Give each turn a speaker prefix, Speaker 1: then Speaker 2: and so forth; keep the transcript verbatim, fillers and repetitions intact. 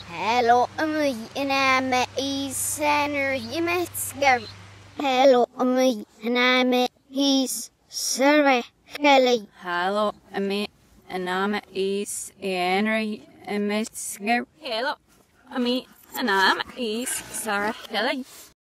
Speaker 1: Hello, أمي أنا مقيس سنر يمسكر. Hello, أمي أنا مقيس سر خلي.
Speaker 2: Hello, أمي أنا مقيس إنري مسكر. Hello, أمي أنا مقيس سر خلي.